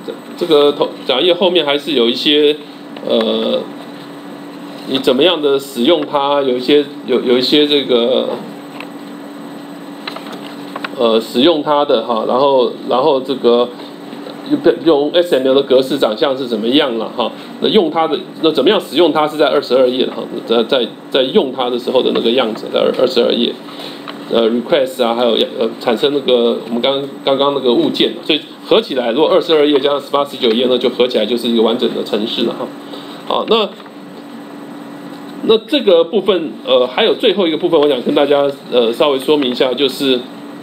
这个讲义后面还是有一些你怎么样的使用它，有一些这个使用它的哈，然后这个用 XML 的格式长相是怎么样了哈？那用它的那怎么样使用它是在22页哈，在用它的时候的那个样子，在22页。request 啊，还有产生那个我们刚刚那个物件，所以合起来，如果22页加上18、19页，那就合起来就是一个完整的程式了哈。好，那这个部分还有最后一个部分，我想跟大家稍微说明一下，就是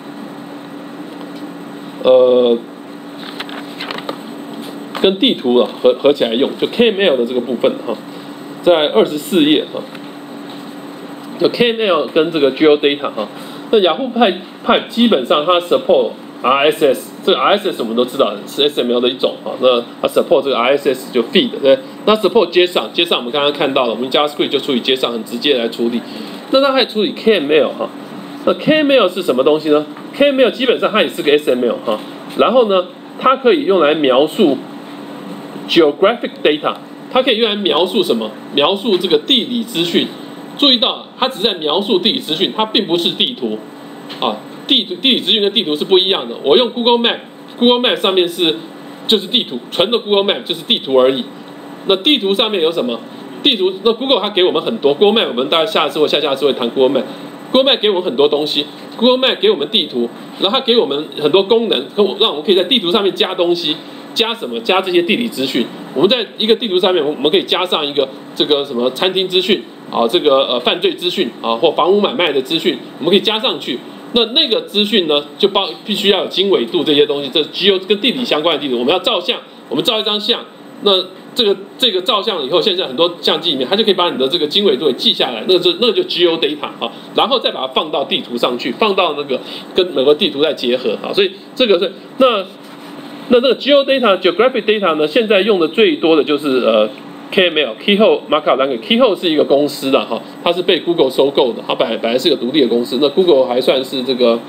跟地图啊合起来用，就 KML 的这个部分哈，在24页哈，就 KML 跟这个 GeoData 哈。那雅虎派基本上它 support RSS， 这个 RSS 我们都知道是 XML 的一种啊。那它 support 这个 RSS 就 feed， 对，那 support 接上我们刚刚看到了，我们 JavaScript 就处理接上，很直接来处理。那它还处理 KML 哈。那 KML 是什么东西呢 ？KML 基本上它也是个 XML 哈。然后呢，它可以用来描述 geographic data， 它可以用来描述什么？描述这个地理资讯。注意到，它只是在描述地理资讯，它并不是地图，啊，地理资讯跟地图是不一样的。我用 Google Map 上面就是地图，纯的 Google Map 就是地图而已。那地图上面有什么？地图那 Google 它给我们很多 Google Map， 我们大概下次或下下次会谈 Google Map。Google Map 给我们很多东西 ，Google Map 给我们地图，然后它给我们很多功能，让我们可以在地图上面加东西。加什么？加这些地理资讯。我们在一个地图上面，我们可以加上一个这个什么餐厅资讯啊，这个犯罪资讯啊，或房屋买卖的资讯，我们可以加上去。那个资讯呢，就必须要有经纬度这些东西，这只有跟地理相关的地图。我们要照相，我们照一张相，那这个照相以后，现在很多相机里面，它就可以把你的这个经纬度给记下来，那就 GeoData 啊，然后再把它放到地图上去，放到那个跟某个地图再结合啊，所以这个是那这个 geographic data 呢，现在用的最多的就是KML Keyhole Markup Language。Keyhole 是一个公司的哈，它是被 Google 收购的，它本来是一个独立的公司。那 Google 还算是这个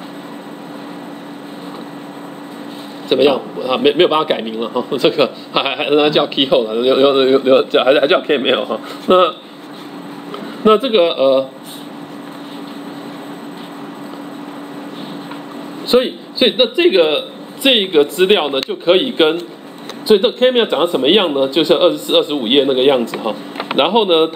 怎么样啊？没有办法改名了哈，这个还让它叫 Keyhole 了，还叫 KML 哈。那这个所以那这个资料呢，就可以所以这 KML 长得什么样呢？就像24、25页那个样子哈。然后呢，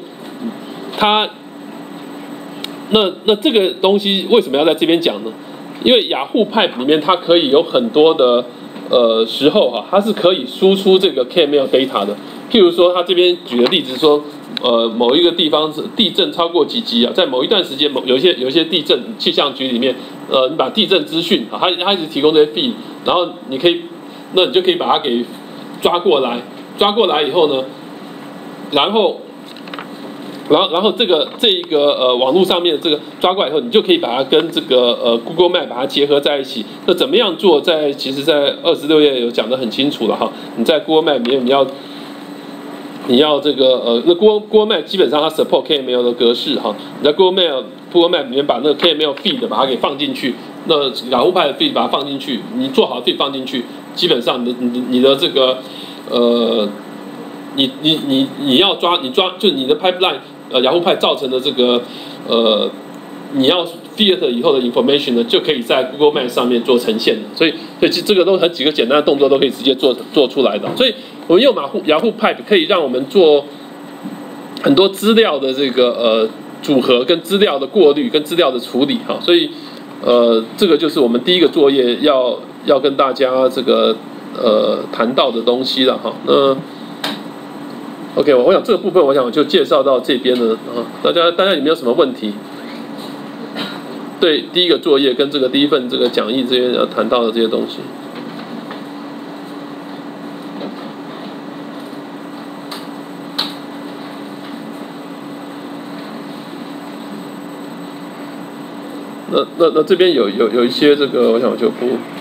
那这个东西为什么要在这边讲呢？因为雅虎 Pipe 里面它可以有很多的时候哈，它是可以输出这个 KML data 的。譬如说，它这边举的例子说，某一个地方是地震超过几级啊，在某一段时间有一些地震，气象局里面你把地震资讯啊，它一直提供这些 feed， 然后你就可以把它给抓过来以后呢，然后这个网络上面的这个抓过来以后，你就可以把它跟这个Google Map 把它结合在一起。那怎么样做？其实在26页有讲得很清楚了哈。你在 Google Map 里面你要这个那 Google Map 基本上它 support KML 的格式哈。你在 Google Map 里面把那个 KML feed 把它给放进去，那雅虎派的 feed 把它放进去，你做好 feed 放进去，基本上你的这个你要抓就你的 pipeline 雅虎派造成的这个你要 filter 以后的 information 呢，就可以在 Google Map 上面做呈现的。所以这个都很几个简单的动作都可以直接做出来的。所以我们用雅虎 Pipe 可以让我们做很多资料的这个组合跟资料的过滤跟资料的处理哈。所以这个就是我们第一个作业要跟大家这个谈到的东西了哈。那 OK， 我想这个部分我就介绍到这边了啊。大家有没有什么问题？对第一个作业跟这个第一份这个讲义这边要谈到的这些东西。那这边有一些这个，我想我就不